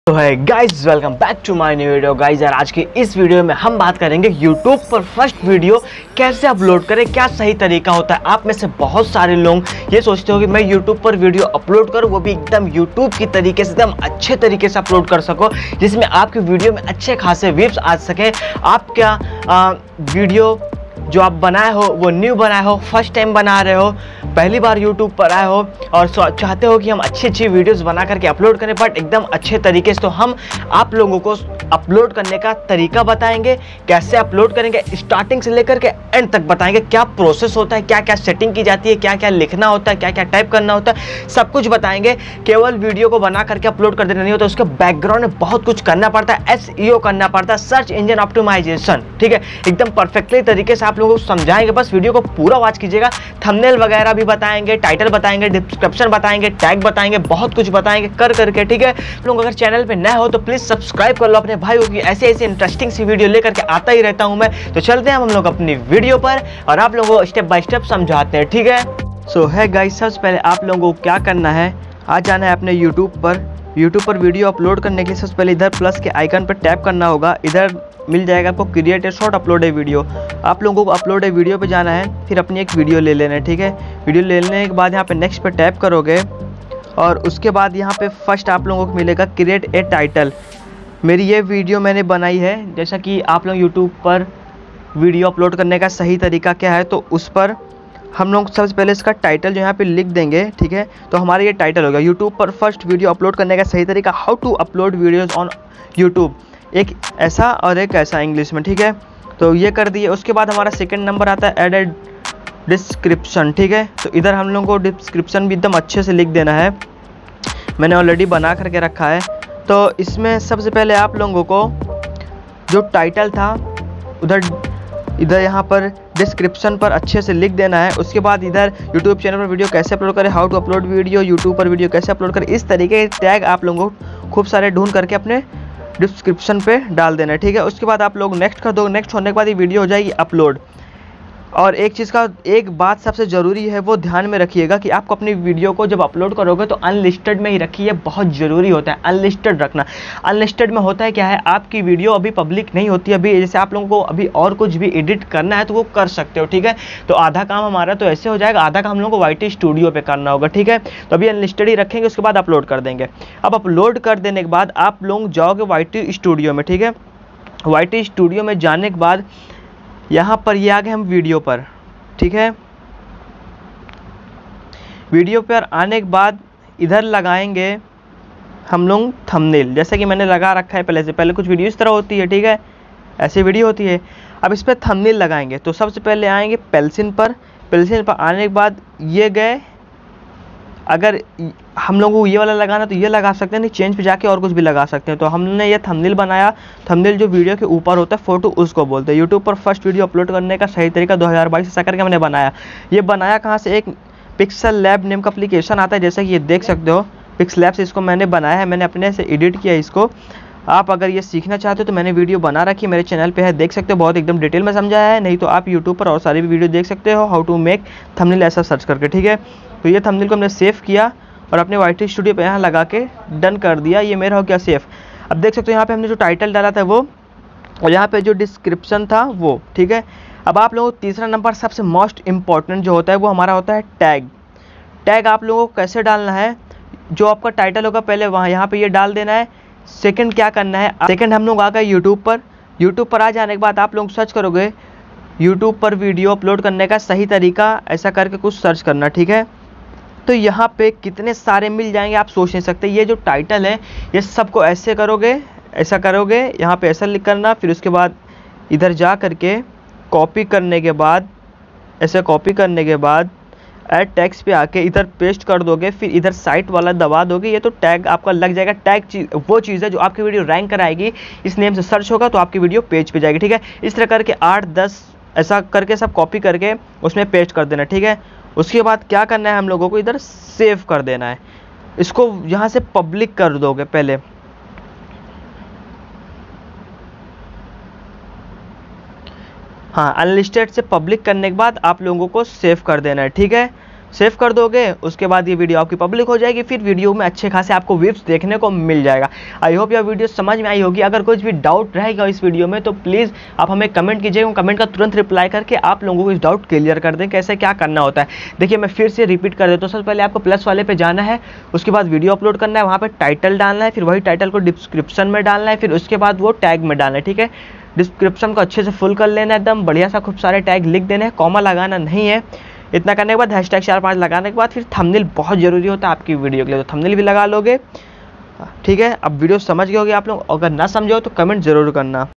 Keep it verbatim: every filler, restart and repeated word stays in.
तो है guys, welcome back to my new video. Guys यार, आज की इस वीडियो में हम बात करेंगे यूट्यूब पर फर्स्ट वीडियो कैसे अपलोड करें, क्या सही तरीका होता है। आप में से बहुत सारे लोग ये सोचते हो कि मैं यूट्यूब पर वीडियो अपलोड करूं, वो भी एकदम यूट्यूब की तरीके से, एकदम अच्छे तरीके से अपलोड कर सको, जिसमें आपकी वीडियो में अच्छे खासे व्यूज आ सकें। आप क्या आ, वीडियो जो आप बनाए हो वो न्यू बनाए हो, फर्स्ट टाइम बना रहे हो, पहली बार यूट्यूब पर आए हो और चाहते हो कि हम अच्छी अच्छी वीडियोस बना करके अपलोड करें, बट एकदम अच्छे तरीके से। तो हम आप लोगों को अपलोड करने का तरीका बताएंगे, कैसे अपलोड करेंगे, स्टार्टिंग से लेकर के एंड तक बताएंगे, क्या प्रोसेस होता है, क्या क्या सेटिंग की जाती है, क्या क्या लिखना होता है, क्या क्या टाइप करना होता है, सब कुछ बताएंगे। केवल वीडियो को बना करके अपलोड कर देना नहीं होता, उसके बैकग्राउंड में बहुत कुछ करना पड़ता है, एस ई ओ करना पड़ता है, सर्च इंजन ऑप्टिमाइजेशन। ठीक है, एकदम परफेक्टली तरीके से आप लोगों को समझाएंगे, बस वीडियो को पूरा वॉच कीजिएगा। थंबनेल वगैरह भी बताएंगे, टाइटल बताएंगे, डिस्क्रिप्शन बताएंगे, टैग बताएंगे, बहुत कुछ बताएंगे कर करके। ठीक है, लोग अगर चैनल पे नए हो तो प्लीज सब्सक्राइब कर लो अपने भाइयों की, ऐसे ऐसे इंटरेस्टिंग सी वीडियो लेकर के आता ही रहता हूं मैं। तो चलते हैं हम लोग अपनी वीडियो पर और आप लोगों को स्टेप बाय स्टेप समझाते हैं। ठीक है, सो है गाइस, सबसे पहले आप लोगों को क्या करना है, आ जाना है अपने यूट्यूब पर। यूट्यूब पर वीडियो अपलोड करने के लिए सबसे पहले इधर प्लस के आइकन पर टैप करना होगा। इधर मिल जाएगा आपको create a short upload a video. आप लोगों को अपलोड ए वीडियो पे जाना है, फिर अपनी एक वीडियो ले लेना है। ठीक है, वीडियो ले लेने के बाद यहाँ पे नेक्स्ट पे टैप करोगे और उसके बाद यहाँ पे फर्स्ट आप लोगों को मिलेगा क्रिएट ए टाइटल। मेरी ये वीडियो मैंने बनाई है, जैसा कि आप लोग यूट्यूब पर वीडियो अपलोड करने का सही तरीका क्या है, तो उस पर हम लोग सबसे पहले इसका टाइटल जो यहाँ पे लिख देंगे। ठीक है, तो हमारा ये टाइटल होगा यूट्यूब पर फर्स्ट वीडियो अपलोड करने का सही तरीका, how to upload videos on YouTube, एक ऐसा और एक ऐसा इंग्लिश में। ठीक है, तो ये कर दिए। उसके बाद हमारा सेकंड नंबर आता है एडेड डिस्क्रिप्शन। ठीक है, तो इधर हम लोग को डिस्क्रिप्शन भी एकदम अच्छे से लिख देना है, मैंने ऑलरेडी बना करके रखा है। तो इसमें सबसे पहले आप लोगों को जो टाइटल था उधर इधर यहाँ पर डिस्क्रिप्शन पर अच्छे से लिख देना है। उसके बाद इधर यूट्यूब चैनल पर वीडियो कैसे अपलोड करें, how to upload video, YouTube पर वीडियो कैसे अपलोड करें, इस तरीके के टैग आप लोगों को खूब सारे ढूंढ करके अपने डिस्क्रिप्शन पे डाल देना है। ठीक है, उसके बाद आप लोग नेक्स्ट कर दो। नेक्स्ट होने के बाद ये वीडियो हो जाएगी अपलोड। और एक चीज़ का एक बात सबसे ज़रूरी है, वो ध्यान में रखिएगा कि आपको अपनी वीडियो को जब अपलोड करोगे तो अनलिस्टेड में ही रखिए, बहुत ज़रूरी होता है अनलिस्टेड रखना। अनलिस्टेड में होता है क्या है, आपकी वीडियो अभी पब्लिक नहीं होती, अभी जैसे आप लोगों को अभी और कुछ भी एडिट करना है तो वो कर सकते हो। ठीक है, तो आधा काम हमारा तो ऐसे हो जाएगा, आधा काम हम लोग को वाई टी स्टूडियो पर करना होगा। ठीक है, तो अभी अनलिस्टेड ही रखेंगे, उसके बाद अपलोड कर देंगे। अब अपलोड कर देने के बाद आप लोग जाओगे वाई टी स्टूडियो में। ठीक है, वाई टी स्टूडियो में जाने के बाद यहाँ पर ये आ गए हम वीडियो पर। ठीक है, वीडियो पर आने के बाद इधर लगाएंगे हम लोग थंबनेल, जैसे कि मैंने लगा रखा है पहले से। पहले कुछ वीडियो इस तरह होती है, ठीक है, ऐसी वीडियो होती है। अब इस पर थंबनेल लगाएंगे, तो सबसे पहले आएंगे पेंसिल पर। पेंसिल पर आने के बाद ये गए, अगर हम लोगों को ये वाला लगाना तो ये लगा सकते हैं, नहीं चेंज पे जाके और कुछ भी लगा सकते हैं। तो हमने ये थंबनेल बनाया। थंबनेल जो वीडियो के ऊपर होता है फोटो, उसको बोलते हैं। यूट्यूब पर फर्स्ट वीडियो अपलोड करने का सही तरीका दो हज़ार बाईस ऐसा करके मैंने बनाया। ये बनाया कहाँ से, एक पिक्सल लैब नेम का एप्लीकेशन आता है, जैसे कि ये देख सकते हो पिक्सल लैब से इसको मैंने बनाया है, मैंने अपने से एडिट किया इसको। आप अगर ये सीखना चाहते हो तो मैंने वीडियो बना रखी है, मेरे चैनल पे है, देख सकते हो, बहुत एकदम डिटेल में समझाया है। नहीं तो आप यूट्यूब पर और सारी भी वीडियो देख सकते हो, हाउ टू मेक थंबनेल ऐसा सर्च करके। ठीक है, तो ये थंबनेल को हमने सेव किया और अपने वाई टी स्टूडियो पे यहाँ लगा के डन कर दिया। ये मेरा हो गया सेफ। अब देख सकते हो यहाँ पे हमने जो टाइटल डाला था वो, और यहाँ पे जो डिस्क्रिप्शन था वो। ठीक है, अब आप लोगों को तीसरा नंबर सबसे मोस्ट इम्पॉर्टेंट जो होता है वो हमारा होता है टैग। टैग आप लोगों को कैसे डालना है, जो आपका टाइटल होगा पहले वहाँ यहाँ पर ये डाल देना है। सेकेंड क्या करना है, सेकेंड हम लोग आ गए यूट्यूब पर। यूट्यूब पर आ जाने के बाद आप लोग सर्च करोगे यूट्यूब पर वीडियो अपलोड करने का सही तरीका, ऐसा करके कुछ सर्च करना। ठीक है, तो यहाँ पे कितने सारे मिल जाएंगे आप सोच नहीं सकते। ये जो टाइटल है ये सबको ऐसे करोगे, ऐसा करोगे, यहाँ पे ऐसा लिख करना, फिर उसके बाद इधर जा करके कॉपी करने के बाद, ऐसे कॉपी करने के बाद ऐड टैग्स पे आके इधर पेस्ट कर दोगे, फिर इधर साइट वाला दबा दोगे, ये तो टैग आपका लग जाएगा। टैग चीज वो चीज़ है जो आपकी वीडियो रैंक कराएगी, इस नेम से सर्च होगा तो आपकी वीडियो पेज पे जाएगी। ठीक है, इस तरह करके आठ दस ऐसा करके सब कॉपी करके उसमें पेस्ट कर देना। ठीक है, उसके बाद क्या करना है, हम लोगों को इधर सेव कर देना है। इसको यहाँ से पब्लिक कर दोगे पहले, हाँ, अनलिस्टेड से पब्लिक करने के बाद आप लोगों को सेव कर देना है। ठीक है, सेव कर दोगे, उसके बाद ये वीडियो आपकी पब्लिक हो जाएगी, फिर वीडियो में अच्छे खासे आपको व्यूज देखने को मिल जाएगा। आई होप यह वीडियो समझ में आई होगी। अगर कुछ भी डाउट रहेगा इस वीडियो में तो प्लीज़ आप हमें कमेंट कीजिएगा, कमेंट का तुरंत रिप्लाई करके आप लोगों को इस डाउट क्लियर कर दें कैसे क्या करना होता है। देखिए मैं फिर से रिपीट कर देता हूँ। सबसे पहले आपको प्लस वाले पे जाना है, उसके बाद वीडियो अपलोड करना है, वहाँ पर टाइटल डालना है, फिर वही टाइटल को डिस्क्रिप्शन में डालना है, फिर उसके बाद वो टैग में डालना है। ठीक है, डिस्क्रिप्शन को अच्छे से फुल कर लेना है, एकदम बढ़िया सा खूब सारे टैग लिख देने हैं, कॉमा लगाना नहीं है। इतना करने के बाद हैशटैग चार पांच लगाने के बाद फिर थंबनेल बहुत ज़रूरी होता है आपकी वीडियो के लिए, तो थंबनेल भी लगा लोगे। ठीक है, अब वीडियो समझ गए होगे आप लोग, अगर ना समझे हो तो कमेंट ज़रूर करना।